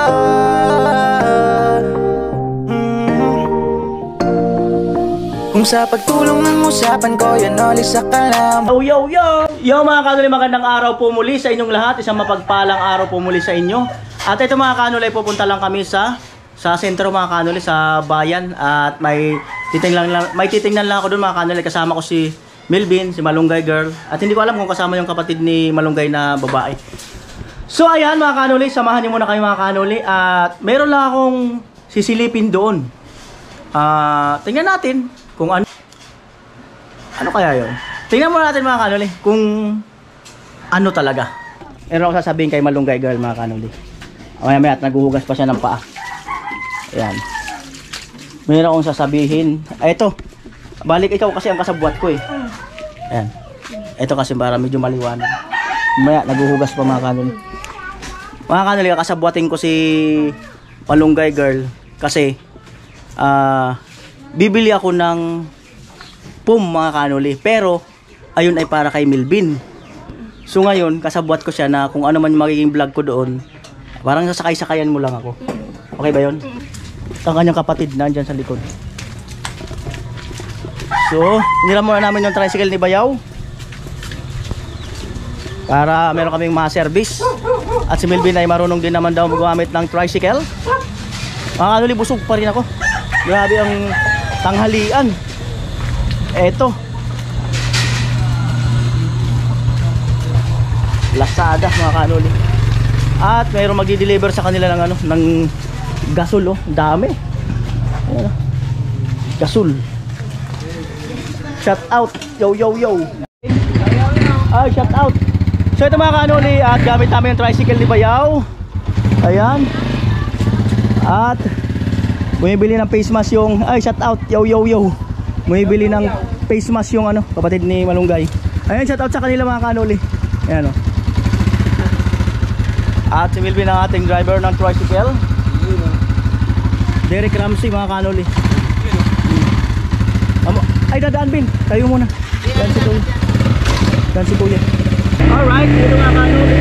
Kung sa pagtulong ng usapan ko, yan olis sa kalam. Yo! Yo mga kanuli, magandang araw po muli sa inyong lahat. Isang mapagpalang araw po muli sa inyo. At ito mga kanuli, pupunta lang kami sa sentro mga kanuli, sa bayan. At may titingnan lang ako doon mga kanuli. Kasama ko si Melvin, si Malunggay girl. At hindi ko alam kung kasama yung kapatid ni Malunggay na babae. So ayan mga kanuli, samahan niyo muna kayo mga kanuli. At meron lang akong sisilipin doon. Tingnan natin kung ano kaya yun. Tingnan muna natin mga kanuli kung ano talaga. Meron ako sasabihin kay Malunggay girl mga kanuli. Maya at naguhugas pa siya ng paa. Ayan. Meron akong sasabihin. Ito. Balik ikaw kasi ang kasabwat ko eh. Ayan. Ito kasi para medyo maliwanag. Maya naguhugas pa mga kanuli. Mga kanuli, kasabwatin ko si Malunggay girl kasi bibili ako ng PUM mga kanuli, pero ayun ay para kay Melvin. So ngayon kasabwat ko siya na kung ano man magiging vlog ko doon, parang sasakay-sakayan mo lang ako. Okay ba yun? Ang kanyang kapatid na andyan sa likod. So hiniram muna namin yung tricycle ni Bayaw para meron kaming ma-service. At si Melvin ay marunong din naman daw gumamit ng tricycle. Mga kanuli, busog pa rin ako. Grabe ang tanghalian. Eto. Lazada mga kanuli. At mayroong magdi-deliver sa kanila ng ng gasol oh, dami. Ayan, gasol. Shout out. Yo. Shout out. So ito mga kanuli, at gamit namin yung tricycle ni Bayaw. Ayan. At bumibili ng face mask yung shout out. Yo. Bumibili ng face mask yung kapatid ni Malunggay. Ayan, shout out sa kanila mga kanuli. Ayan oh. At si Melvin ang ating driver ng tricycle. Derek Ramsey mga kanuli. Ay dadaan Bin, tayo muna. Dan si Kuya. Alright, ito mga kanuli.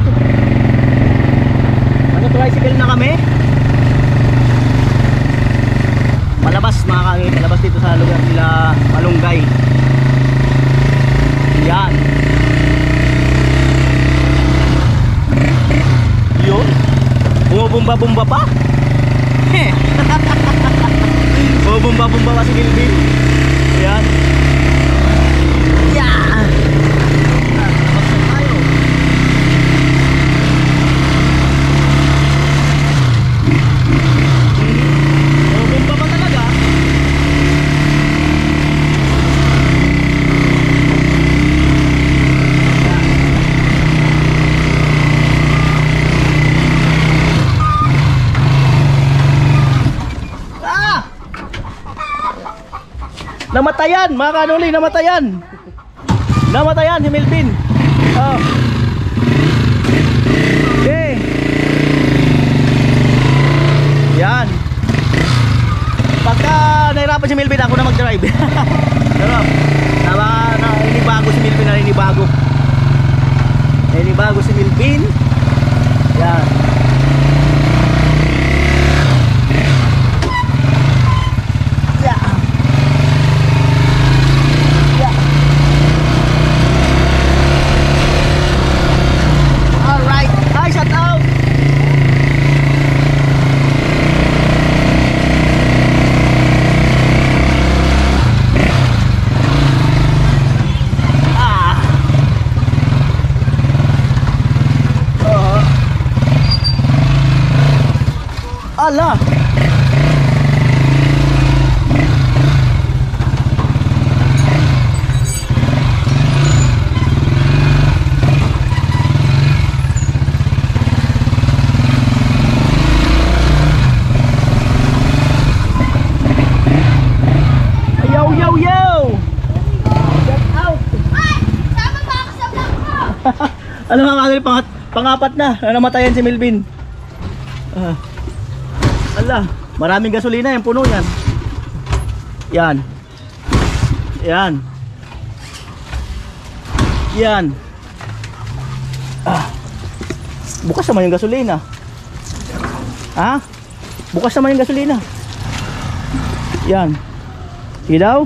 At tricycle na kami. Palabas mga kanuli, palabas dito sa lugar nila Malunggay. Yan. Yun. Bumabumba pa. Bumabumba pa si Melvin. Yan. Yeah. Namatayan mga kanuli, namatayan si Melvin. Okay. Yan. Pagka nahirapan si Melvin, ako na mag-drive. Pero inibago si Melvin na inibago si Melvin. Yan. Ala. Yo. Get out. Ay, sama ba ako sa vlog mo? Ano mga kanuli, pangapat na namatayan si Melvin. Ala, maraming gasolina yung puno yan. Yan. Bukas naman yung gasolina. Ha? Bukas naman yung gasolina. Yan. Ilaw.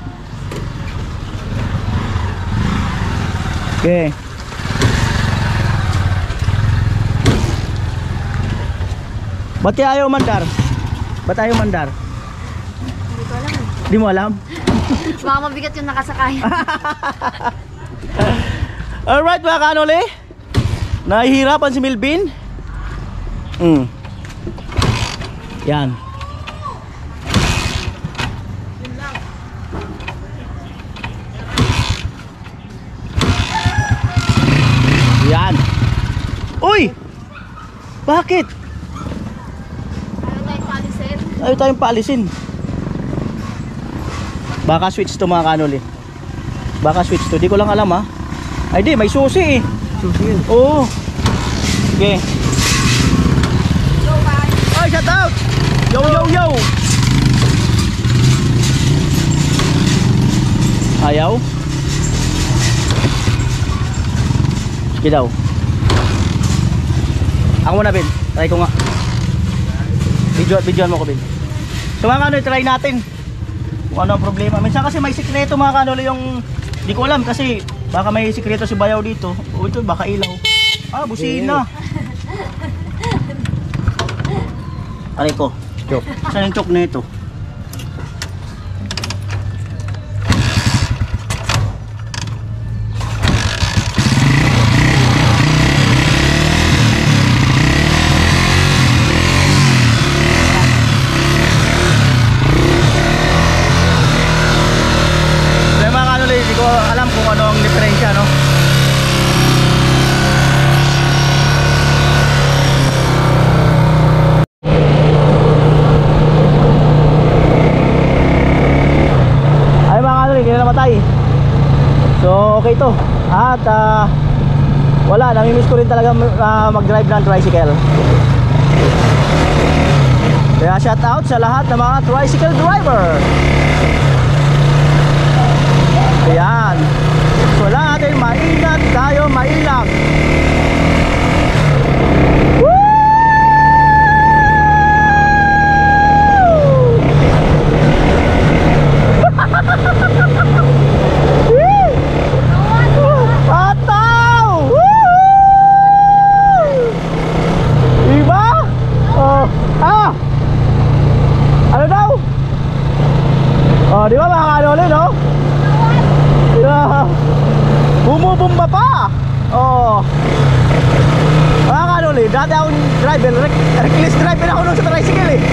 Okay. Ba't kaya ayaw mandar? Ba't ayaw mandar? Hindi ko alam. Di mo alam? Baka mabigat yung nakasakay. Alright mga kanoli, nahihirapan si Milvin. Yan. Yan. Uy! Bakit? Ayaw tayong palisin. Ayaw tayong paalisin. Baka switch to mga kanoli. Baka switch to, di ko lang alam ha. Ay di, may susi eh. Susi yun? Oo. Okay. Go, bye. Ay, shout out! Yo, yo, yo! Ayaw? Sige daw. Ako muna, Ben. Try ko nga. Videoan mo ko, Ben. So mga kanoli, try natin kung ano ang problema. Minsan kasi may sikreto mga kanoli yung di ko alam kasi baka may sikreto si Bayaw dito. O ito, baka ilaw. Ah, busina. Aray ko. Chok. Saan yung chok na ito? Hindi ko alam kung ano ang diferensya, no? Ay mga kanoli, hindi na namatay. So okay to. At wala, namimiss ko rin talaga mag-drive ng tricycle. Kaya shout out sa lahat ng mga tricycle driver. Ayan. So natin maingat tayo, mailang. Ataw! Diba? Oh, ano daw? Oh, di ba mga kanoli, no? Bumubumba pa. Oh. Mga kanoli, dati akong driver, reckless driver ako nung sa tricycle eh.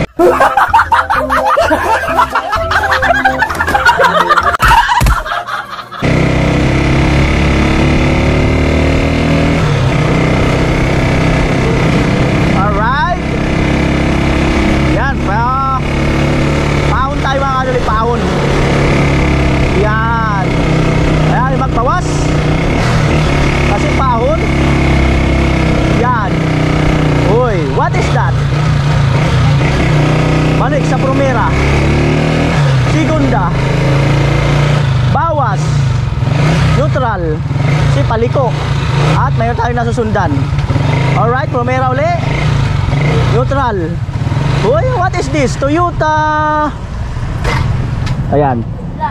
Alright. Yan, pahon tayo mga kanoli, pahon. Yan. Ayan, magbawas. Kasi pahon. Yan. Uy, what is that? Manik sa primera. Segunda. Bawas. Neutral. Si paliko. At mayroon tayong nasusundan. Alright, primera uli. Neutral. Uy, what is this? Toyota. Ayan.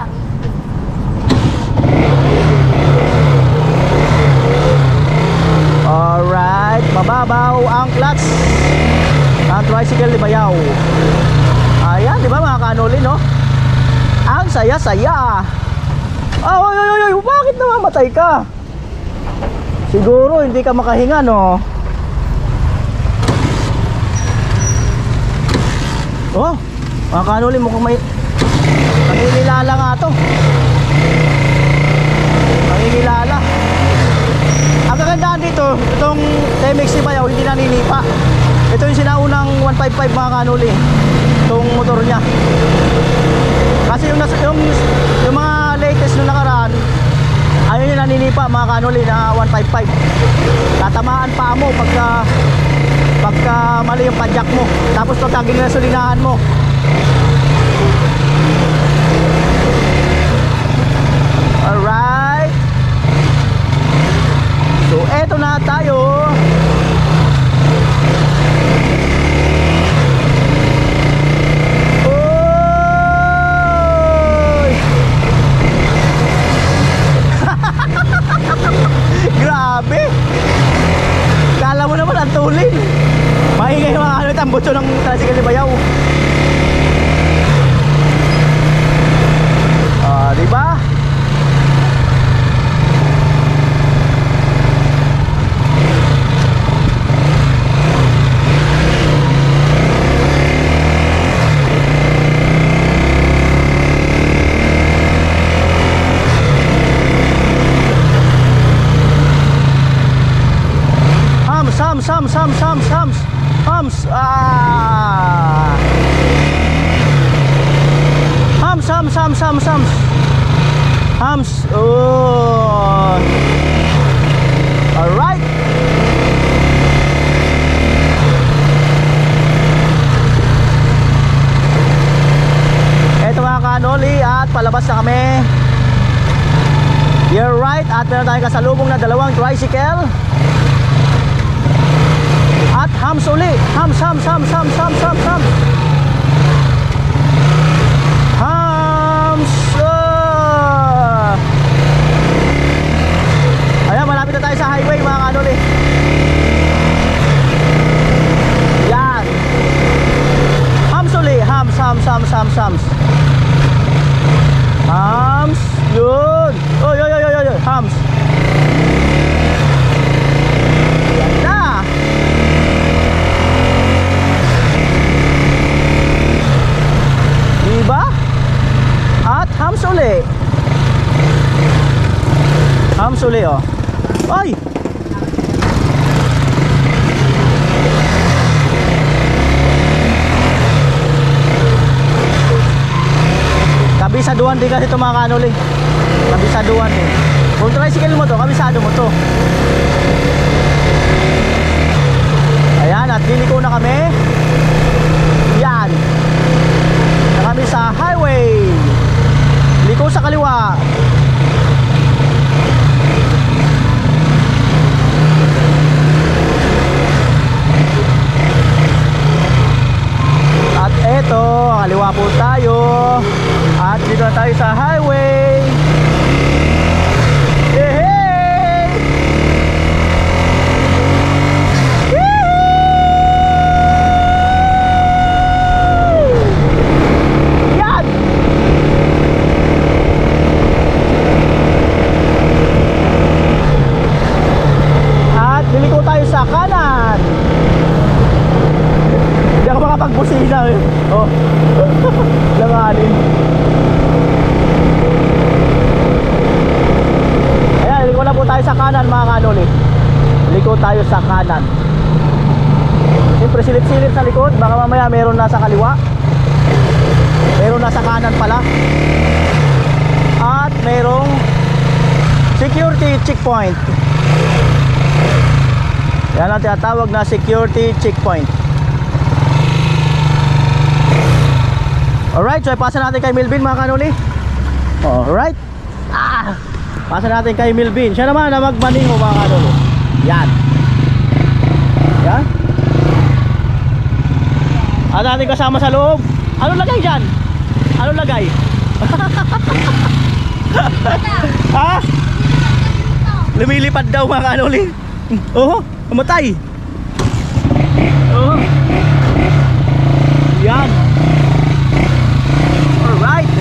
Alright, mababaw ang clutch ang tricycle ni Bayaw. Ayan, di ba mga kanoli, no? Ang saya-saya. Oh, oy, bakit namamatay ka? Siguro hindi ka makahinga, no? Oh, mga kanoli, mukhang may nangingilala nga to. Nangingilala. Ang kagandaan dito, itong TMX ni Bayaw hindi naninipa. Ito yung sinaunang 155 mga kanuli, itong motor niya. Kasi yung mga latest nung nakaraan, ayun yung naninipa mga kanuli na 155. Tatamaan pa mo pagka mali yung padjak mo. Tapos pagka ginasolinahan mo. Alright. So eto na tayo. Maingay mga kanuli, tambutso ng tricycle ni Bayaw. Diba? Hums. Hums. Oh. All right. Eto mga kanoli, at palabas na kami. You're right. At meron tayong kasalubong na dalawang tricycle. At hums uli. Hums. Hums. Ayan, malapit na tayo sa highway mga kanoli. Yan. Hums uli. Hums. Hums. Yun. Oy. Hums. Yan na. Diba? At hums uli. Hums uli, oh. Ay! Kabisaduhan din kasi ito mga kanuli. Kabisaduhan din. Kung tricycle mo to, kabisado mo to. Ayan, at liliko na kami. Yan. Na kami sa highway. Liko sa kaliwa. At eto, kaliwa po tayo. At dito na tayo sa highway. Hey! Yan! At liliko tayo sa kanan. Hindi ako makapagbusina eh. Oh. Langanin. Ayan, liko na po tayo sa kanan mga kanoli. Liko tayo sa kanan. Siyempre silip-silip sa likod. Baka mamaya meron na sa kaliwa. Meron na sa kanan pala. At merong security checkpoint. Yan ang tinatawag na security checkpoint. Alright, so ipasa natin kay Milvin mga kanuli. Alright. Pasa natin kay Milvin. Siya naman na magmaning mo mga kanuli. Yan. Yan. At ating kasama sa loob. Ano lagay dyan? Ano lagay? Ha? Lumilipad daw mga kanuli. Oh, namatay. Oh. Yan. Alright.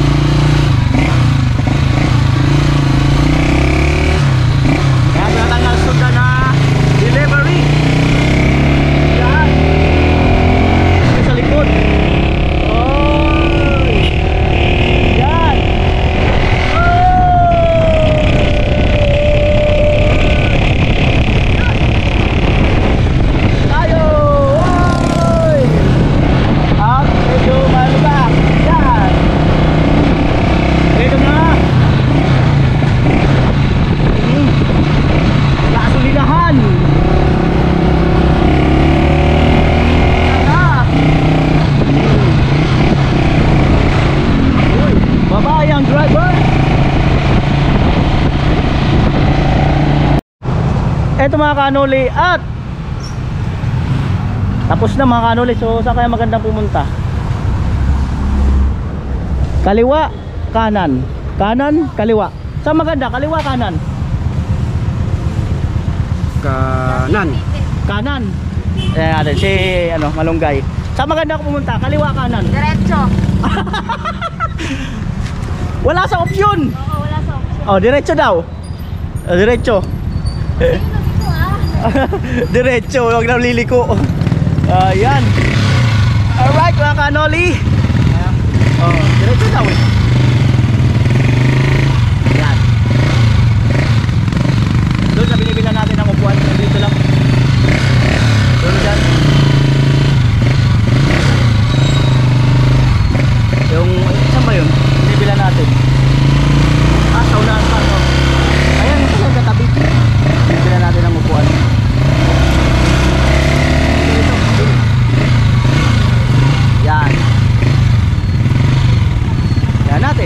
Yan, natanggal suga na delivery. Yan. Sa likod. Oy. Yan. Tayo. Oy. At medyo malubak. Yan. Ito na. Gasolinahan. Yan na. Uy, babae ang driver. Ito mga kanuli, at tapos na mga kanuli. So saan kaya magandang pumunta? Kaliwa, kanan. Kanan, kaliwa. Saan maganda? Kaliwa, kanan. Kanan. Kanan. Ayan natin, si Malunggay. Saan maganda ako pumunta? Kaliwa kanan? Diretso. Wala sa option! Oo, wala sa option. Oh, diretso daw. Diretso. Ayun na dito Diretso, huwag na liliko. Ayan. Alright mga kanoli. Oh, diretso daw eh. Ayan. Doon sa binibilan natin ang upuan. Dito lang. Doon dyan. Yung, saan ba yun? Binibilan natin. Sa unahan pa. No? Ayan, ito yung katabi. Binibilan natin ang upuan. Yan. Yan natin.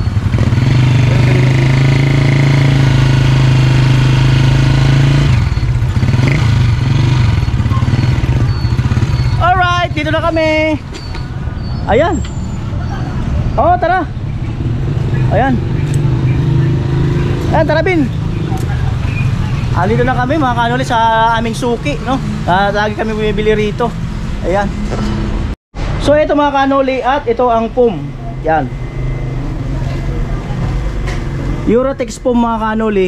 Alright, dito na kami. Ayan. Oh, tara. Ayan. Ayan, tara Bin. Dito na kami mga kanoli sa aming suki, no? Lagi kami bumibili rito. Ayan. So ito mga kanoli at ito ang POM. Yan. Eurotex POM mga kanoli.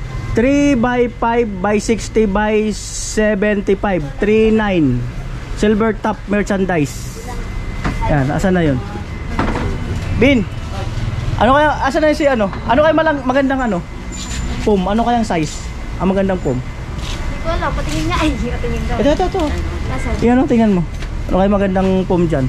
3x5x60x75 39 silver top merchandise. Yan, asan na yun? Bin. Ano kaya asan na si ano? Ano kaya magandang POM? Ano kayang size? Ang magandang POM. Hindi ko alam, patingin nga. Ay, patingin daw. Ito. Nasaan? Yan, tingnan mo. Ano kaya magandang POM dyan?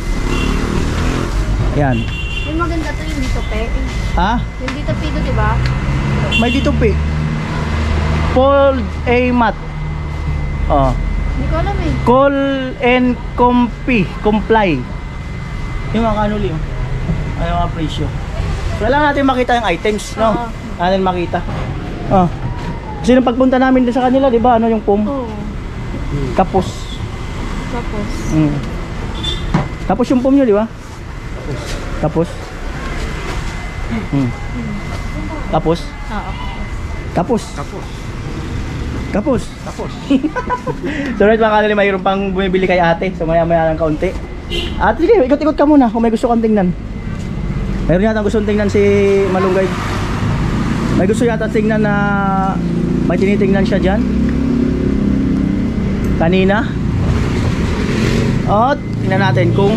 Yan. Yung maganda to yung dito pe. Ha? Yung dito pe do, diba? May dito pe. Fold A mat. Oh. Hindi ko alam eh. Call and comply. Yung mga kanuli. Ano yung mga presyo. Kailangan natin makita yung items, no? Oo. Natin makita. Oh. Kasi nung pagpunta namin din sa kanila, di ba? Ano yung POM? Oo. Kapos. Tapos. Tapos yung POM nyo, di ba? Tapos. Tapos. Oo. Tapos. So right mga kanili, mayroon pang bumibili kay ate. So maya lang kaunti. At sige, ikot-ikot ka muna kung may gusto kang tingnan. Mayroon yata gusto tingnan si Malunggay. May gusto yata tingnan na may tinitingnan siya dyan kanina. At tingnan natin kung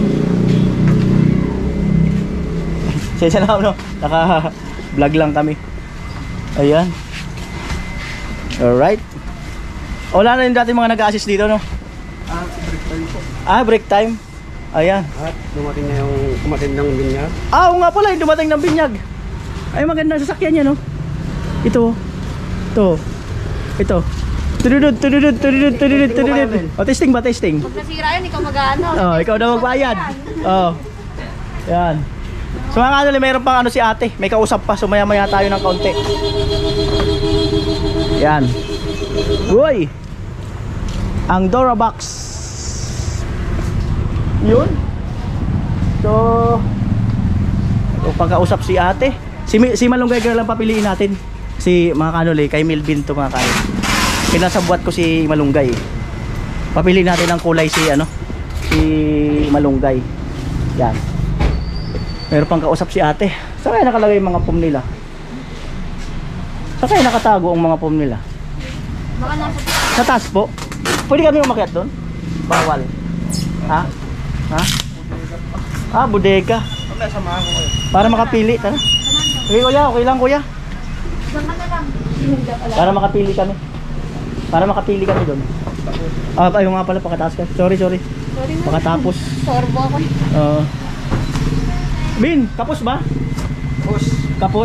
sesa na no? Naka vlog lang kami. Ayan. Alright. Wala na rin dati mga nag-assist dito, no? Break time po. Break time. Ayan. At dumating na yung kumatin ng binyag. Oo nga pala, yung dumating ng binyag. Ay, magandang sasakyan niya, no? Ito. Tududud. O, testing ba? Testing. Pag nasira yun, ikaw mag-ano. Oh, ikaw na magbayad. Oh. Yan. So mga kanili, mayroon pang si ate. May kausap pa. So maya tayo ng kaunti. Yan. Uy. Ang Durabox. Yun. So pagkausap si ate. Si Malunggay girl lang papiliin natin. Si mga kanili, kay Milvin to mga kanili. Pinasabwat ko si Malunggay. Papiliin natin ang kulay si Malunggay. Yan. Meron pang kausap si ate. Saan kaya nakalagay yung mga POM nila? Saan kaya nakatago ang mga POM nila? Baka nasa Sa taas po. Pwede kami umakyat doon? Bawal. Ha? Bodega. Para makapili. Tara. Okay kuya, okay lang kuya. Diyan ka na lang. Para makapili kami. Para makapili kami doon. Ayun nga pala, pakataas ka. Sorry. Sorry mo. Pakatapos. Sorbo ako. Bin, kapos ba? Kapos?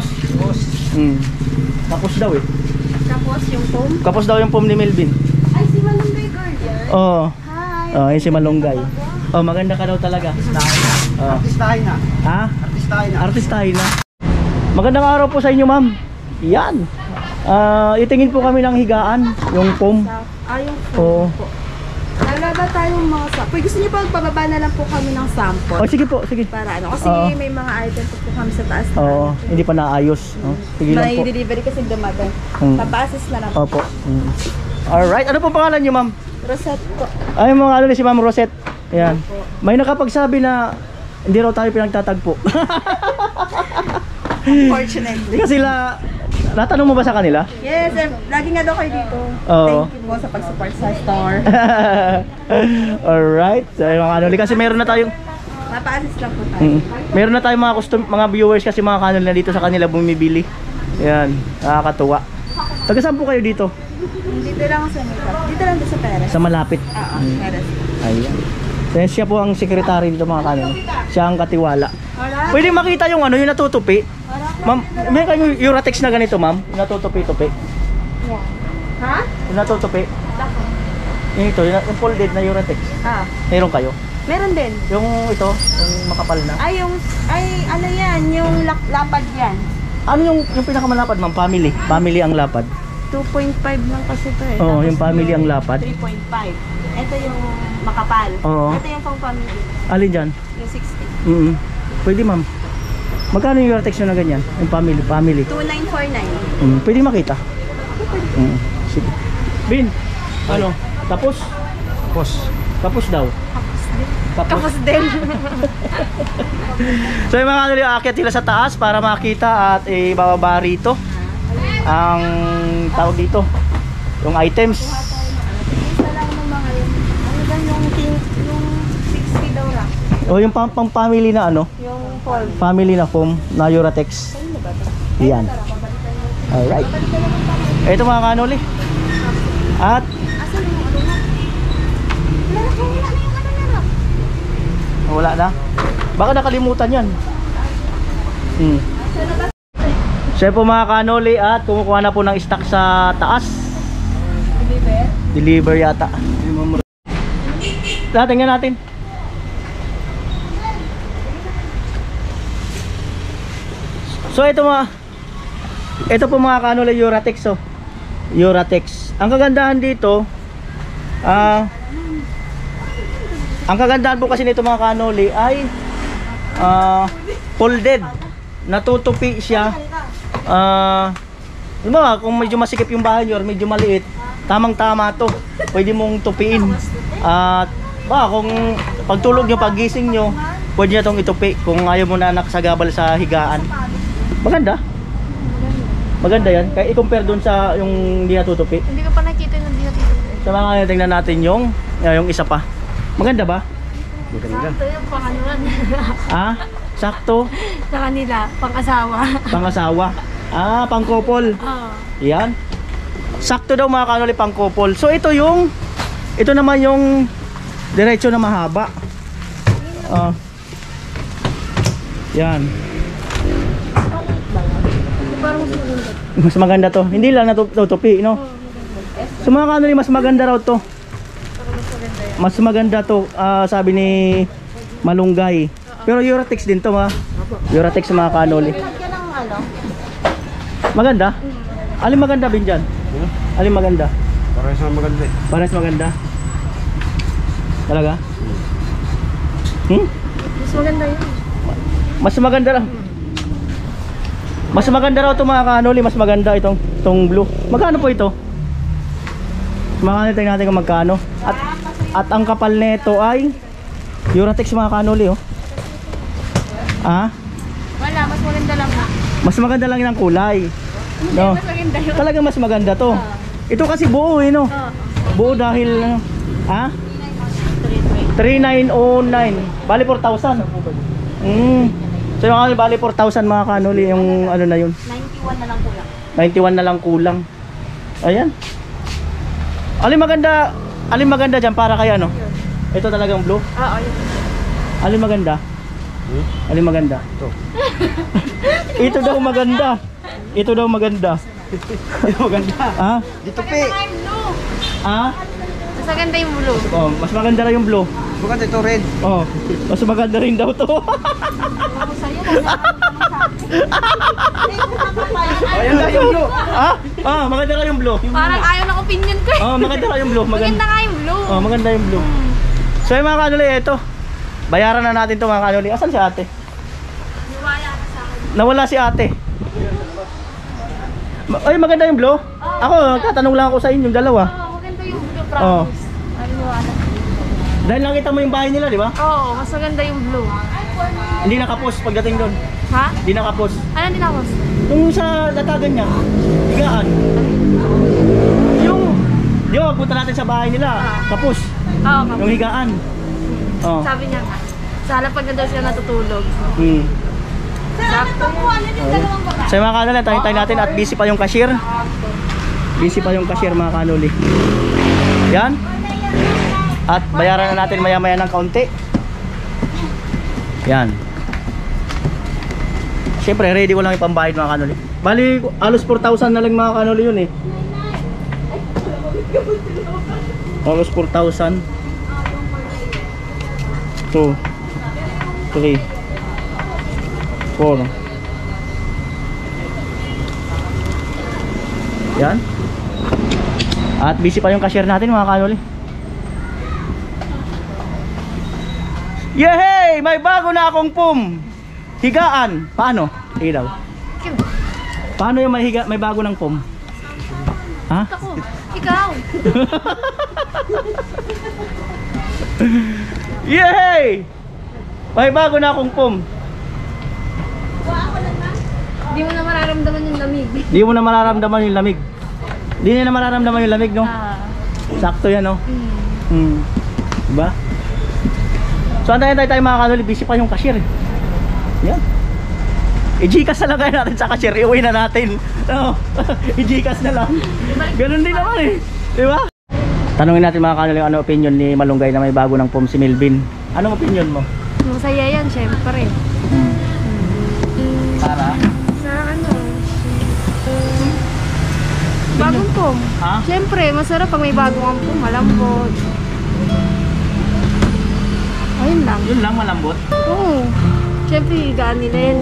Kapos daw eh. Tapos yung foam. Kapos daw yung POM ni Melvin. Ay, si Malunggay girl yan. Oo. Hi. Yun si Malunggay. Maganda ka daw talaga. Artistahin na. Ha? Artistahin na. Artistahin na. Magandang araw po sa inyo, ma'am. Yan. Itingin po kami ng higaan, yung POM. Yung Oo. po. Wala ba tayong mga sample? Gusto niyo pa pababa na lang po kami ng sample? Sige po, sige. Para ano? Kasi Oo. may mga item po kami sa taas na. Oo, hindi pa naayos. Sige lang May po. delivery kasi dumating. Mm. Papasis na lang. Opo. Alright, ano po pangalan niyo, ma'am? Rosette po. Ay, mga ano si Ma'am Rosette. Ayan. May nakapagsabi na hindi raw tayo pinagtatagpo. Unfortunately. Kasi natanong mo ba sa kanila? Yes, lagi nga daw kayo dito. Oo. Thank you po sa pag-support sa store. Alright. So, mga kanuli, kasi meron na tayong Mapa-assist lang po tayo. meron na tayong mga viewers kasi mga kanuli na dito sa kanila bumibili. Ayan, nakakatuwa. Taga saan po kayo dito? Dito lang sa Makeup. Dito lang sa Perez. Sa malapit. Oo, Perez. Ayan. So, siya po ang secretary dito mga kanuli. Siya ang katiwala. Alright. Pwede makita yung yung natutupi. Ma'am, may kayong Uratex na ganito, ma'am? Natutupi-tupi. Ha? Yung natutupi. Yung ito, yung folded na Uratex. Ah, Meron kayo? meron din. Yung ito, yung makapal na. Ay, ano yan, yung lapad yan. Ano yung pinakamalapad, ma'am? Family. Family ang lapad. 2.5 lang kasi to eh. Oo, Tapos yung family ang lapad. 3.5. Ito yung makapal. Oo. Ito yung pang family. Alin dyan? Yung 60. Pwede, ma'am. Magkano yung Uratex nyo na ganyan? Yung family. 2949. Pwede makita? Sige. Bin, ano? Tapos? Tapos daw. Kapos din. So yung mga kanuli, aakyat sila sa taas para makita at ibababa rito ang tawag dito, yung items. Isa lang ng mga yun. Ano ba yung 60 daw lang? O yung pang family na ano? Yung fold. Family na foam na Uratex. Yan. Alright. Ito mga kanuli. At Asan yung ano na? Wala na yung ano na. wala na. Baka nakalimutan yan. Siya po mga kanoli at kumukuha na po ng stock sa taas. Deliver yata. Tingnan natin. So ito po mga kanoli, Uratex oh. Uratex. Ang kagandahan dito, ang kagandahan po kasi nito mga kanoli ay folded. Natutupi siya. Diba, kung medyo masikip yung bahay nyo or medyo maliit, tamang-tama to. Pwede mong tupiin. At kung pagtulog nyo, pagising nyo, pwede nyo itong itupi kung ayaw mo na nakasagabal sa higaan. Maganda. Maganda yan. Kaya i-compare dun sa yung hindi natutupi. Hindi ko pa nakita yung hindi natutupi. Sa mga tingnan natin yung isa pa. Maganda ba? Maganda. Ito yung panganuan. Sakto. Sa kanila, pang-asawa. Pang-asawa. Pang-couple. Oo. Yan. Sakto daw mga kanoli, pang-couple. So ito naman yung diretso na mahaba. Yan. Mas maganda to. Hindi lang natutupi, no? So mga kanoli, mas maganda raw to. Mas maganda to, sabi ni Malunggay. Pero Uratex din to, ha? Uratex mga kanoli. Maganda? Alin maganda, Binjan? Alin maganda? Parehas na maganda eh. Parehas maganda? Talaga? Mas maganda yun. Mas maganda lang. Mas maganda raw ito mga kanoli. Mas maganda itong blue. Magkano po ito? Mga tingnan natin kung magkano. At ang kapal nito ay Uratex mga kanoli, oh. Wala, mas maganda lang na. Mas maganda lang yung kulay. No? Mas maganda yun. Talagang mas maganda to. Ito kasi buo, no? Buo dahil 3909. Bali 4,000. So yung bali 4,000 mga kanoli, yung ano na yun. 91 na lang po lang. 91 na lang kulang. Ayan. Alin maganda dyan para kaya no? Ito talagang blue. Oo, yun. Alin maganda? Alin maganda? Ito. Ito daw maganda. Ito daw maganda. Ito maganda. Dito pe. Mas maganda yung blue. Oh, mas maganda na yung blue. Maganda ito red. Oh, mas maganda rin daw to. Ayan na yung blue. Maganda na yung blue. Parang ayaw ng opinion ko eh. Maganda na yung blue. Maganda nga yung blue. Maganda yung blue. So yung mga kanuli, ito. Bayaran na natin to mga kanuli. Asan si ate? Nawala si ate. Ay, maganda yung blue. Ako, tatanong lang ako sa inyong dalawa. promise. Maniwala. Dahil nakita mo yung bahay nila, di ba? Oo, mas maganda yung blue. Hindi nakapos pagdating doon. Ha? Hindi nakapos. Ano din ako? Yung sa latagan niya, higaan. Yung, di ba, punta natin sa bahay nila, kapos. Oo, Yung higaan. Oh. sabi niya nga. Sa halapag na daw siya natutulog. Hmm. Sakto po, ano yung dalawang baba? Sa mga kanoli, tayo natin at busy pa yung cashier. Busy pa yung cashier mga kanoli. Yan. At bayaran na natin maya-maya ng kaunti. Yan. Siyempre, ready ko lang ipambayad mga kanoli. Bali, alos 4,000 na lang mga kanoli yun eh. Alos 4,000. 2 3 4. Yan. At busy pa yung cashier natin mga kanoli. Yehey! May bago na akong pum! Higaan! Paano? Ilaw. Paano yung may bago ng pum? Ha? Ako, ikaw. Yehey! May bago na akong pum. Hindi mo na mararamdaman yung lamig. Di mo na mararamdaman yung lamig. Di na mararamdaman yung lamig, no? Sakto yan, no? Diba? So antayin tayo mga kanoli, busy pa yung cashier. Yan. I-Gcash na lang kayo natin sa cashier, iuwi na natin. No? I-Gcash na lang. Ganun din naman eh. Diba? Tanungin natin mga kanoli ano opinion ni Malunggay na may bago ng pom si Melvin. Anong opinion mo? Masaya yan, syempre. Para? Sa ano? Bagong pom. Ha? Syempre, masarap pag may bagong ang pom, malambot. Ayun lang. Yun lang, malambot. Oo. Syempre, higaan nila yan.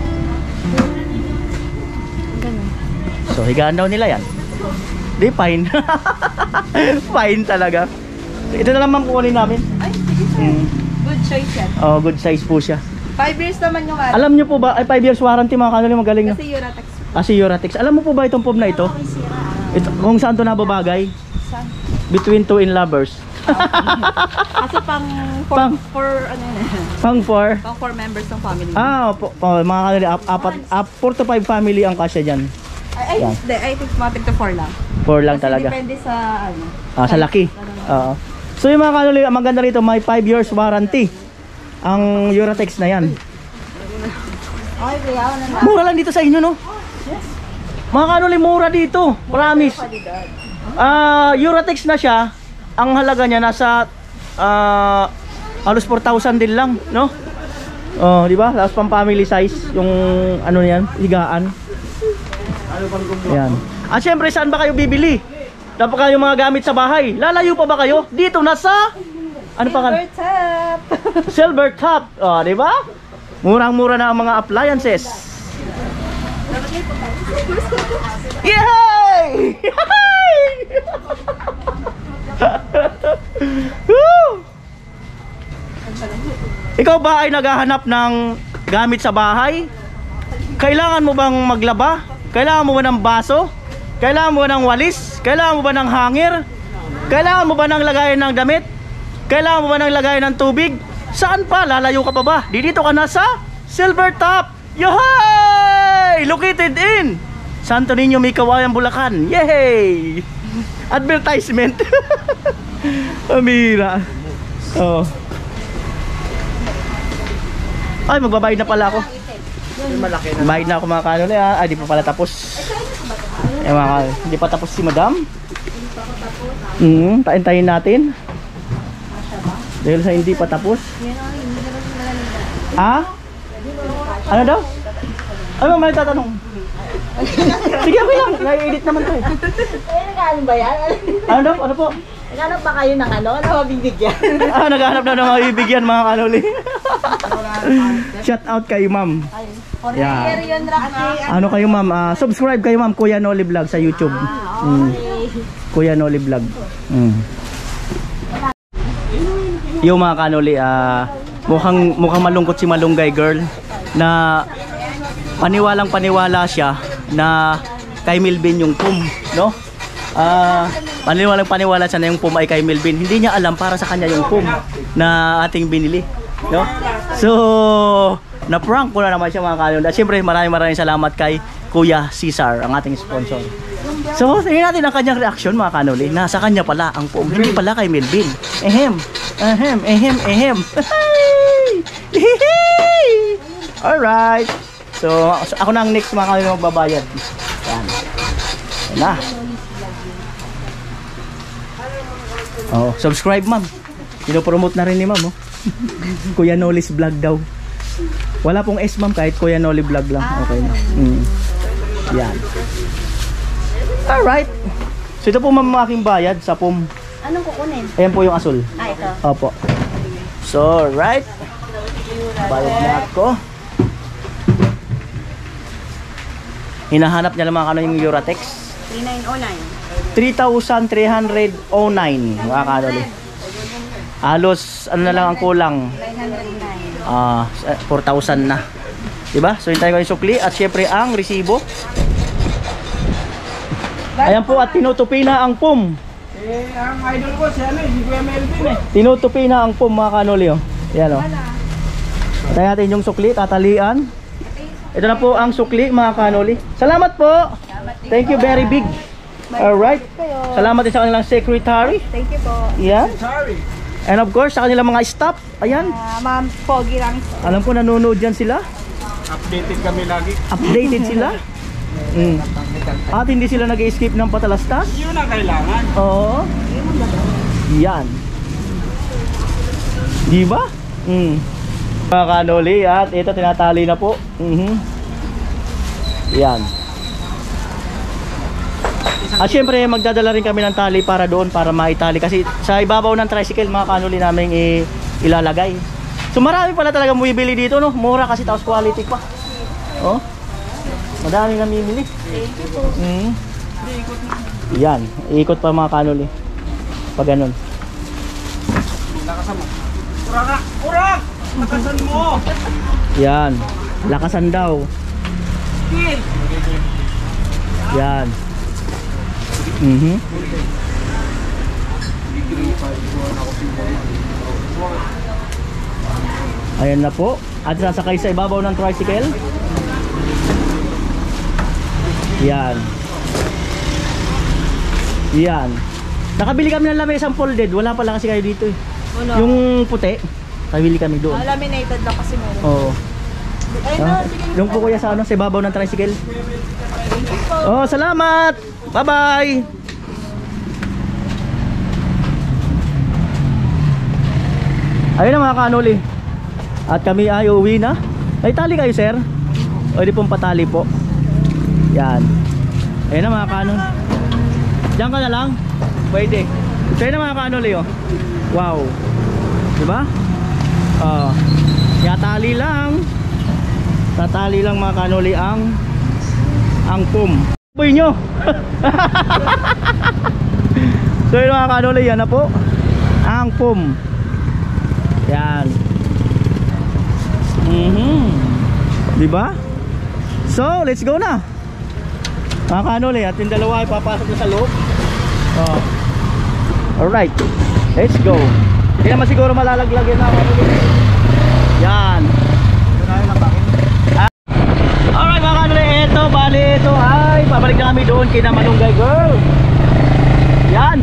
Ganun. So higaan daw nila yan. Di, fine. Fine talaga. Ito na lang ma'am kukunin namin. Ay, sige sir. Good choice yan. Oh, good size po siya. 5 years naman yung ano. Alam nyo po ba, ay 5 years warranty mga kanoli, magaling no? Kasi Uratex. Si Uratex. Alam mo po ba itong pom na ito? Ito kung saan to nababagay? Saan? Between two in lovers. Kasi pang Pang- for ano yun. Pang 4. Pang 4 members ng family. Opo, mga kanoli, 4 to 5 family ang kasya dyan. Ay, Yan. hindi. I think matig to 4 lang. 4 lang Kasi talaga. depende sa ano. Sa laki. Oo. So yung mga kanoli, ang maganda rito, may 5 years warranty. Ang Uratex na yan. Ay, kaya na lang. Mura lang dito sa inyo, no? Mga kanoli, mura dito. Promise. Uratex na siya. Ang halaga niya nasa halos 4,000 din lang, no? Oh, di ba? Tapos pang family size yung ano niyan, higaan. Yan. At syempre, saan ba kayo bibili? Dapat kayo mga gamit sa bahay. Lalayo pa ba kayo? Dito nasa ano pa kan? Silver top. Silver Top. Oh, di ba? Murang-mura na ang mga appliances. Yay! Yay! Woo! Ikaw ba ay naghahanap ng gamit sa bahay? Kailangan mo bang maglaba? Kailangan mo ba ng baso? Kailangan mo ba ng walis? Kailangan mo ba ng hanger? Kailangan mo ba ng lagayan ng damit? Kailangan mo ba ng lagayan ng tubig? Saan pa? Lalayo ka pa ba? Dito ka na sa Silver Top. Yay! Located in Santo Niño, May Kawayan, Bulacan. Yay! Advertisement. Amira. Oh. Ay, magbabayad na pala ako. Bayad na ako mga kanoli ha. Ay, di pa pala tapos. Eh, mga kanoli, di pa tapos si madam. Tayin-tayin natin. Dahil sa hindi pa tapos. Ha? Ano daw? Ano may tatanong? Sige, okay lang. Nai-edit naman to eh. Naghanap ba yan? Ano daw? Ano po? Naghanap ba kayo ng ano? Ano mabibigyan? Naghahanap na ng mga ibigyan mga kanoli. Shout out kay ma'am. Forever yun, Rocky. Ano kayo ma'am? Subscribe kayo ma'am, Kuya Noli Vlog sa YouTube. Kuya Noli Vlog. Yung mga kanoli, mukhang malungkot si Malunggay girl na paniwalang paniwala siya na kay Melvin yung pum, no? paniwala siya na yung PUM ay kay Melvin. Hindi niya alam para sa kanya yung PUM na ating binili. No? So, na-prank ko na naman siya mga kanoli. At syempre maraming salamat kay Kuya Cesar, ang ating sponsor. So, tingnan natin ang kanyang reaction mga kanoli. Nasa kanya pala ang PUM, hindi pala kay Melvin. Ehem. Alright. So, ako na ang next mga kanoli magbabayad. Yan. Yan na. Oh, subscribe ma'am. Pinopromote na rin ni ma'am, oh. Kuya Noli's vlog daw. Wala pong S ma'am, kahit Kuya Noli vlog lang. Okay na. Yan. Alright. So ito po ma'am aking bayad sa PUM. Anong kukunin? Ayan po yung asul. Ito. Opo. So, right. Bayad na ako. Hinahanap niya lang mga yung Euratex. 3909. 3,309 mga kanoli. Halos ano na lang ang kulang. 4,000 na. Diba? So hintayin ko yung sukli at syempre ang resibo. Ayan po at tinutupi na ang PUM. Ang idol ko si Kuya Melvin Tinutupi na ang PUM mga kanoli, oh. Yan, oh. Hintayin natin yung sukli, tatalian. Ito na po ang sukli mga kanoli. Salamat po. Thank you very big. Alright. Salamat din sa kanilang secretary. Thank you po. Yan. And of course, sa kanilang mga staff. Ayan. Ma'am Pogi lang. Alam ko nanonood dyan sila. Updated kami lagi. Updated sila. At hindi sila nag-escape ng patalastas. Yun ang kailangan. Oo. Yan. Diba? Mga kanoli. At ito tinatali na po. Yan. At syempre magdadala rin kami ng tali para doon, para maitali. Kasi sa ibabaw ng tricycle mga kanoli namin ilalagay. So marami pala talaga bumibili dito, no? Mura kasi tapos quality pa. Oh. Madami namimili. Yan, iikot pa mga kanoli. Pag ganun. Lakasan mo. Urak! Lakasan mo! Yan, lakasan daw. Yan. Ayan na po. At sasakay sa ibabaw ng tricycle. Yan. Yan. Nakabili kami ng lamesang folded. Wala pala kasi kayo dito eh. Wala. Yung puti. Nakabili kami doon. Laminated lang kasi meron. Oo. Yung po kuya sa ano, sa ibabaw ng tricycle. Oh, salamat. Bye-bye. Ayun na mga kanoli. At kami ay uwi na. Ay tali kayo sir. O di pong patali po. Yan. Ayun na mga kanoli. Diyan ka na lang. Pwede. So ayun na mga kanoli, oh. Wow. Diba? Oh. Tali lang. Tatali lang mga kanoli ang PUM. Boy nyo. So yun mga kanoli, yan na po ang PUM. Yan. Diba? So let's go na mga kanoli. At yung dalawa ay papasok na sa loob. Oh. Alright, let's go. Hindi naman siguro malalaglag yan mga kanoli. Yan. Alright mga kanoli, eto bali ito ay pabalik na kami doon kina Malunggay Girl. Yan.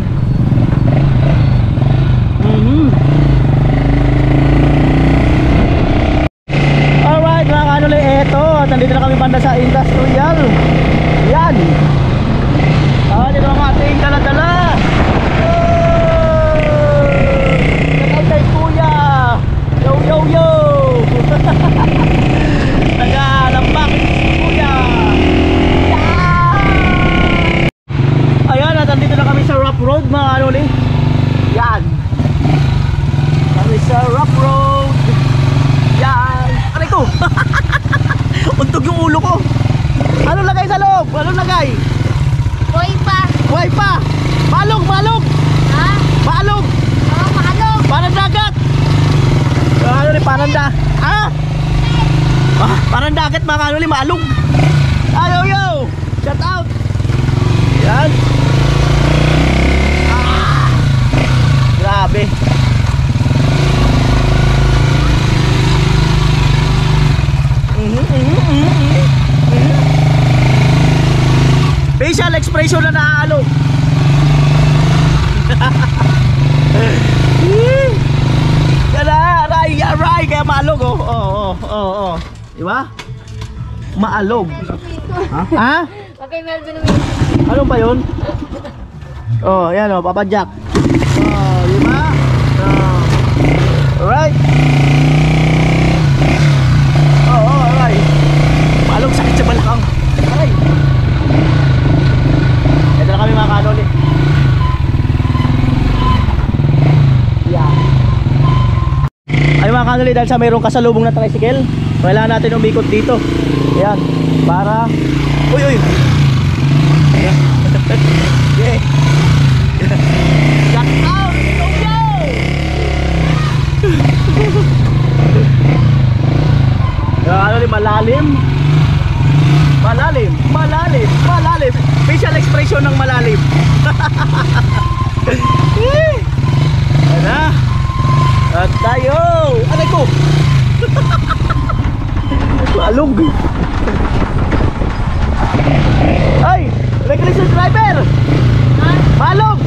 Alright mga kanoli, eto at nandito na kami banda sa industrial. Yan. Dito ang ating dala-dala. Kay kuya. Yo yo yo. Taga-lambak kuya. Ayan, at nandito na kami sa rough road mga kanoli. Yan. Kami sa rough road. Yan. Aray ko. Untog yung ulo ko. Ano lagay sa loob? Ano lagay? Boy pa. Buhay pa. Balog, balog. Ha? Balog. Oh, mahalog. Parang dagat. Ano ni parang da? Parang dagat mga kanoli, maalog. Yo yo. Shout out. Yan. Grabe. Facial expression na naaalog. Aray, kaya maalog oh. Oo. Diba? Maalog. Ha? Okay, Melvin naman. Ano ba yun? Oh, yan oh, Papa Jack. Oh, diba? Oh. Alright. Alright. Maalog, sakit sa balakang. Aray. Ito na kami mga kanol eh. Ay mga kanoli, dahil sa mayroong kasalubong na tricycle, kailangan natin umikot dito. Ayan, para... Uy! Ayan. Yeah. Jack out! Go! Mga kanoli, malalim. Facial expression ng malalim. Ayan na. At tayo! Aray ko! Malog! Ay! Reckless driver! Malog!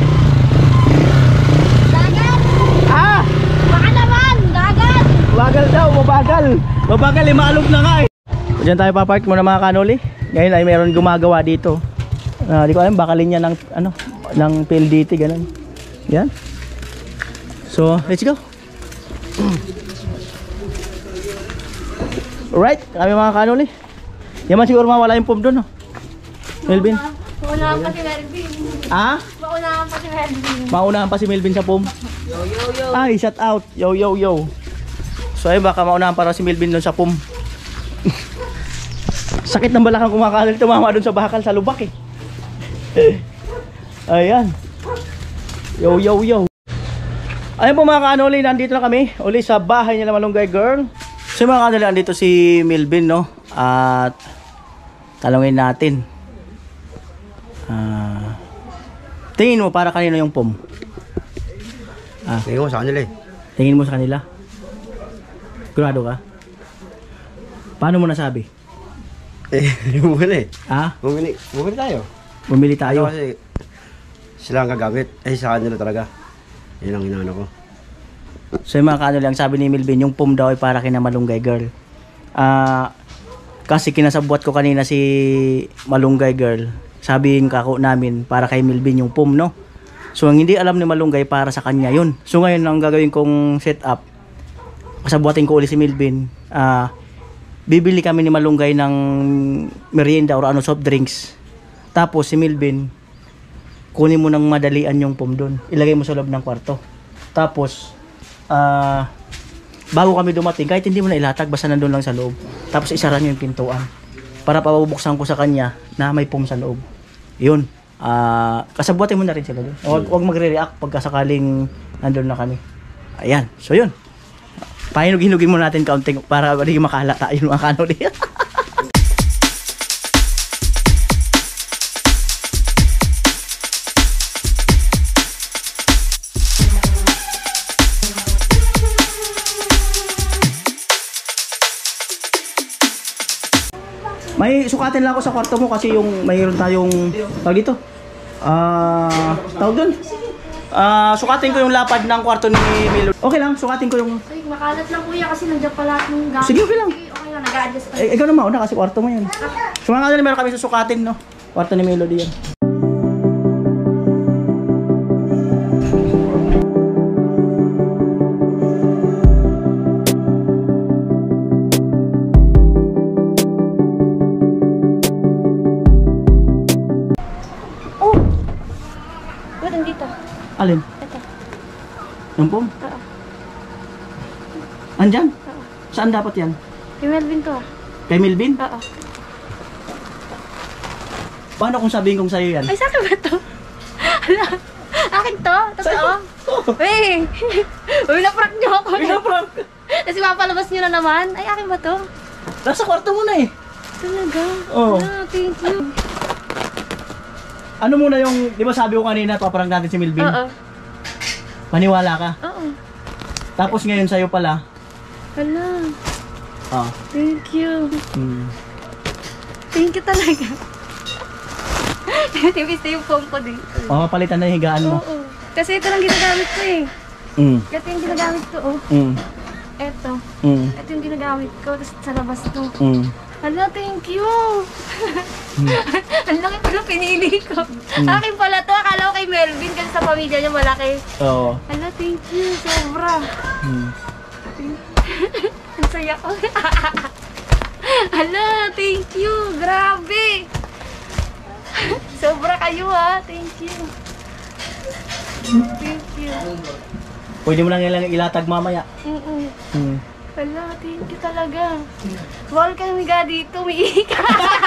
Dagat! Ah! Baka naman! Dagat! Mabagal daw, mabagal! Mabagal eh, malog na nga eh! Diyan tayo papark muna mga kanoli. Ngayon ay meron gumagawa dito. Di ko alam, baka linya ng, ng PLDT, ganun. Yan. So, let's go! Alright, kami mga kanoli. Yaman siguro mawala yung pump doon, no? Melvin? Maunahan pa si Melvin. Ah? Maunahan pa si Melvin. Maunahan pa si Melvin sa pump? Yo. Ay, shout out. Yo. So ay baka maunahan para si Melvin doon sa pump. Sakit ng balakang kumakakal. Tumama doon sa bakal sa lubak eh. Ayan. Yo. Ayan po mga kanoli, nandito na kami uli sa bahay nila Malunggay Girl. So mga kanoli, nandito si Melvin, no? At talungin natin. Tingin mo para kanino yung pom? Tingin mo sa kanila eh. Tingin mo sa kanila? Sigurado ka? Paano mo nasabi? Bumili. Bumili tayo. Bumili tayo. Kasi sila ang gagamit. Sa kanila talaga. Yun ang inaano ko. So yung mga kanoli, ang sabi ni Melvin, yung pom daw ay para kina Malunggay Girl. Kasi kinasabwat ko kanina si Malunggay Girl. Sabi yung kako namin para kay Melvin yung pom, no? So ang hindi alam ni Malunggay, para sa kanya yun. So ngayon ang gagawin kong setup, kasabwatin ko ulit si Melvin. Bibili kami ni Malunggay ng merienda or soft drinks. Tapos si Melvin, kunin mo ng madalian yung pom doon. Ilagay mo sa loob ng kwarto. Tapos bago kami dumating, kahit hindi mo na ilatag, basta nandun lang sa loob. Tapos isara nyo yung pintuan para pabubuksan ko sa kanya na may pom sa loob. Yun. Kasabuatin mo na rin sila doon. Huwag magre-react pagka sakaling nandun na kami. Ayan. So yun. Pahinugin mo natin kaunting para hindi makala tayo mga kanoli. May sukatin lang ako sa kwarto mo kasi yung mayroon tayong tawag dito. Tawag doon. Sukatin ko yung lapad ng kwarto ni Milo. Okay lang, sukatin ko yung... Ay, makalat lang kuya kasi nandiyan pa lahat ng gamit. Sige, okay lang. Okay lang, nag-a-adjust pa. Ikaw na mauna kasi kwarto mo yan. So mga kanoli, meron kami susukatin, no? Kwarto ni Melody yan. Alin? Ito. Yung pom? Oo. Andyan? Oo. Saan dapat yan? Kay Melvin to. Kay Melvin? Oo. Paano kung sabihin kong sa'yo yan? Ay, sa akin ba to? Hala. Akin to? Totoo? Uy! Uy, na-prank niyo ako. Pinaprank! Tapos mapalabas niyo na naman. Ay, akin ba to? Nasa kwarto mo na eh. Talaga? Oo. Thank you. Ano muna yung, di ba sabi ko kanina, paprank natin si Melvin? Oo. Maniwala ka. Oo. Tapos ngayon sa'yo pala. Hala. Oh. Thank you. Hmm. Thank you talaga. Tipis na yung phone ko dito. Oh, palitan na yung higaan mo. Oo. Kasi ito lang ginagamit ko eh. Mm. Ito yung ginagamit ko oh. Mm. Ito. Mm. Ito yung ginagamit ko. Tapos sa labas to. Mm. Hala, thank you. Ang laki pala pinili ko. Akin pala to. Akala ko kay Melvin kasi sa pamilya niya malaki. Oo. Hala, thank you. Sobra. Mm. Ang saya ko. Hala, thank you. Grabe. Sobra kayo ha. Thank you. Thank you. Pwede mo lang ilatag mamaya. Mm. Hala, thank you talaga. Bawal ka humiga dito, umiika.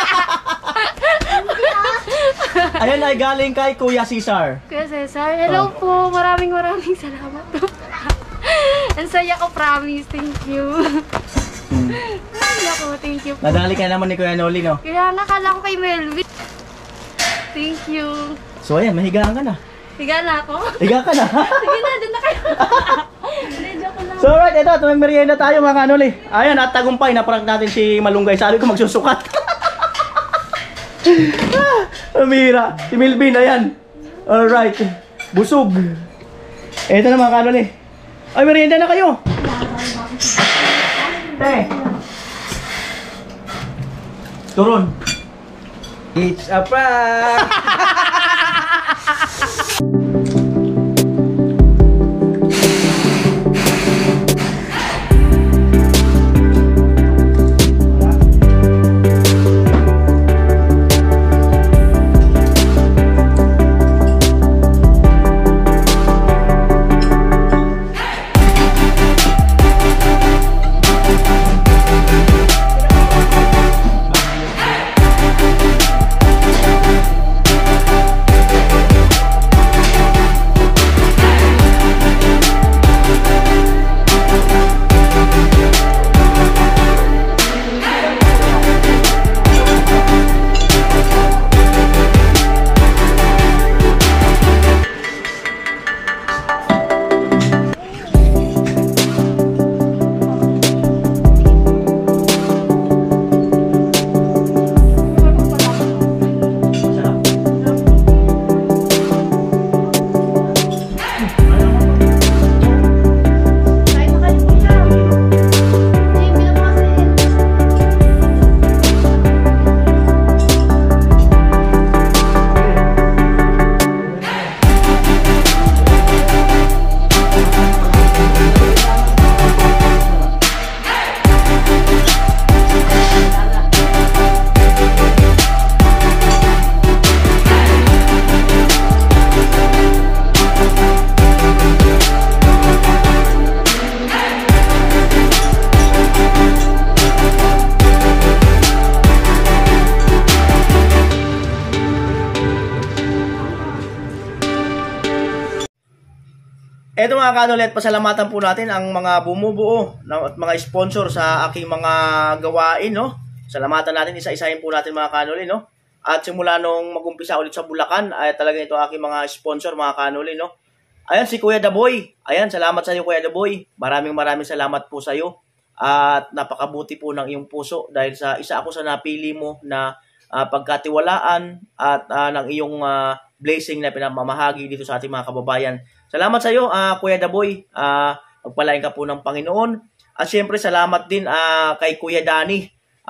Ayan ay galing kay Kuya Cesar. Kuya Cesar, hello po. Maraming salamat po. Ang saya ko, promise. Thank you. Naku, thank you po. Nadali ka naman ni Kuya Noli, no? Kaya nakala ko kay Melvin. Thank you. So ayan, mahigaan ka na. Higa na ako. Higa ka na. Sige na, dun na kayo. Hindi, joke lang. So alright, ito, tuming merienda tayo mga kanoli. Ayan, at tagumpay, naprank natin si Malunggay. Sabi ko magsusukat. Amira, si Milvin, ayan. Alright, busog. Ito na mga kanoli. Ay, merienda na kayo. Turon. It's a prank! Eto mga kanolet, pasalamatan po natin ang mga bumubuo at mga sponsor sa aking mga gawain, no? Salamatan natin, isa-isahin po natin mga kanolet, no? At simula nung mag-umpisa ulit sa Bulacan, ay talaga ito aking mga sponsor mga kanolet, no? Ayan, si Kuya Daboy. Ayan, salamat sa iyo Kuya Daboy. Maraming salamat po sa iyo. At napakabuti po ng iyong puso dahil sa isa ako sa napili mo na pagkatiwalaan at ng iyong blessing na pinamamahagi dito sa ating mga kababayan. Salamat sa iyo, Kuya Daboy. Pagpalain ka po ng Panginoon. At siyempre, salamat din kay Kuya Danny.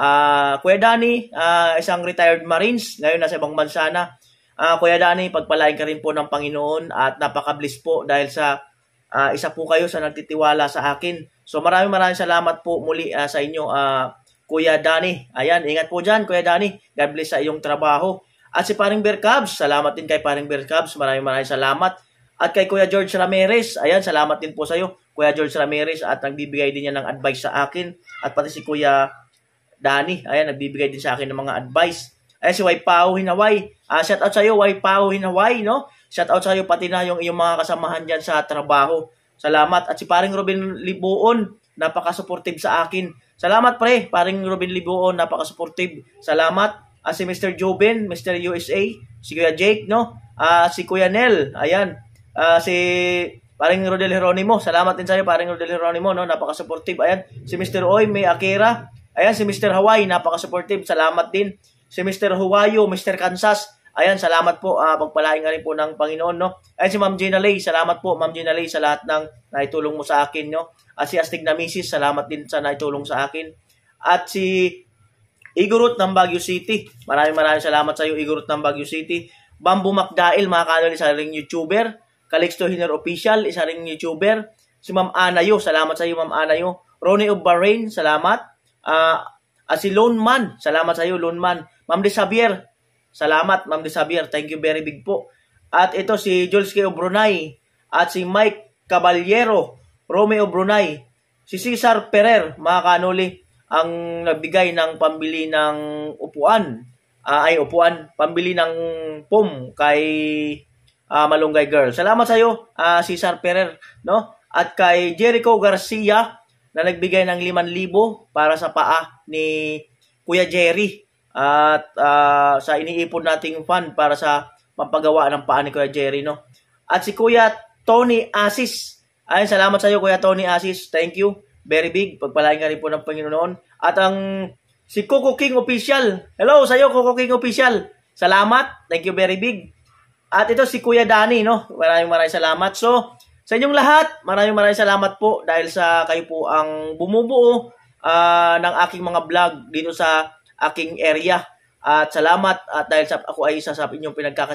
Kuya Danny, isang retired Marines. Ngayon nasa ibang bansa na. Kuya Danny, pagpalain ka rin po ng Panginoon. At napaka-bless po dahil sa isa po kayo sa nagtitiwala sa akin. So maraming salamat po muli sa inyo, Kuya Danny. Ayan, ingat po dyan, Kuya Danny. God bless sa iyong trabaho. At si Paring Bear Cubs, salamat din kay Paring Bear Cubs. Maraming salamat. At kay Kuya George Ramirez, ayan, salamat din po sa iyo, Kuya George Ramirez, at nagbibigay din niya ng advice sa akin. At pati si Kuya Danny, ayan, nagbibigay din sa akin ng mga advice. Ayan, si Waipao Hinaway, shout out sa iyo, Waipao Hinaway, no? Shout out sa iyo, pati na yung iyong mga kasamahan dyan sa trabaho. Salamat. At si Paring Robin Libuon, napaka-supportive sa akin. Salamat pre, Paring Robin Libuon, napaka-supportive. Salamat. At si Mr. Joben, Mr. USA, si Kuya Jake, no? Si Kuya Nel, ayan. Si Paring Rodel Jeronimo, salamat din sa iyo, paring Rodel Jeronimo, no? Napaka-supportive. Ayan, si Mr. Oy, may Akira. Ayan, si Mr. Hawaii, napaka-supportive. Salamat din. Si Mr. Huwayo, Mr. Kansas. Ayan, salamat po. Pagpalain nga rin po ng Panginoon, no? Ayan, si Ma'am Gina Lay, salamat po, Ma'am Gina Lay, sa lahat ng naitulong mo sa akin, no? At si Astig na Mrs., salamat din sa naitulong sa akin. At si Igorot ng Baguio City. Maraming salamat sa iyo, Igorot ng Baguio City. Bamboo Macdail, mga kanoli, isa ring YouTuber. Calixto Hiner Official, isa ring YouTuber. Si Ma'am Anayo, salamat sa iyo, Ma'am Anayo. Ronnie of Bahrain, salamat. At si Lone Man, salamat sa iyo, Lone Man. Ma'am De Xavier, salamat, Ma'am De Xavier. Thank you very big po. At ito si Jules K. Brunei. At si Mike Caballero, Romeo Brunei. Si Cesar Ferrer, mga kanoli, ang nagbigay ng pambili ng upuan. Pambili ng POM kay Malunggay Girl. Salamat sa iyo, Cesar Ferrer, no? At kay Jericho Garcia na nagbigay ng 5,000 para sa paa ni Kuya Jerry. At sa iniipon nating fund para sa pampagawa ng paa ni Kuya Jerry, no? At si Kuya Tony Asis. Ayun, salamat sa iyo, Kuya Tony Asis. Thank you. Very big. Pagpalain ka rin po ng Panginoon. At si Coco King Official. Hello sa iyo, Coco King Official. Salamat. Thank you very big. At ito si Kuya Danny, no? Maraming salamat. So, sa inyong lahat, maraming salamat po dahil sa kayo po ang bumubuo ng aking mga vlog dito sa aking area. At salamat at dahil ako ay isa sa inyong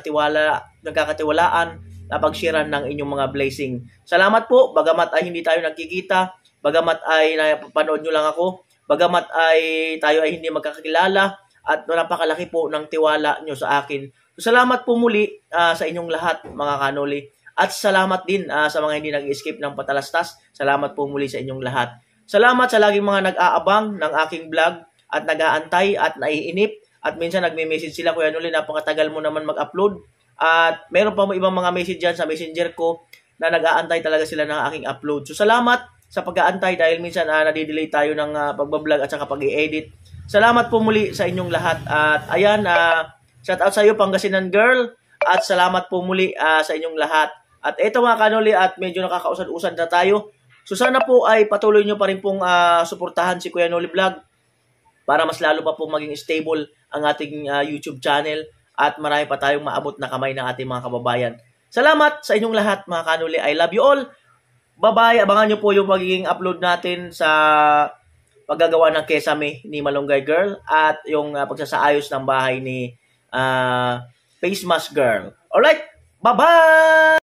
pinagkakatiwalaan na pag-sharean ng inyong mga blessing. Salamat po, bagamat ay hindi tayo nagkikita, bagamat ay napanood nyo lang ako, bagamat ay tayo ay hindi magkakilala, at napakalaki po ng tiwala nyo sa akin. So, salamat po muli sa inyong lahat, mga kanoli. At salamat din sa mga hindi nag-escape ng patalastas. Salamat po muli sa inyong lahat. Salamat sa laging mga nag-aabang ng aking vlog at nag-aantay at naiinip. At minsan nagme-message sila, Kuya Noli, napakatagal mo naman mag-upload. At meron pa mo ibang mga message dyan sa messenger ko na nag-aantay talaga sila ng aking upload. So, salamat sa pag-aantay dahil minsan nadidelay tayo ng pagbablog at saka pag-i-edit. Salamat po muli sa inyong lahat. At ayan, shout out sa iyo, Pangasinan Girl. At salamat po muli sa inyong lahat. At ito mga kanoli, at medyo nakakausad-usad na tayo. So sana po ay patuloy nyo pa rin pong suportahan si Kuya Noli Vlog para mas lalo pa po maging stable ang ating YouTube channel at marami pa tayong maabot na kamay ng ating mga kababayan. Salamat sa inyong lahat mga kanoli. I love you all. Bye-bye. Abangan nyo po yung magiging upload natin sa paggagawa ng kesame ni Malunggay Girl at yung pagsasaayos ng bahay ni Face Mask Girl. Alright, bye-bye!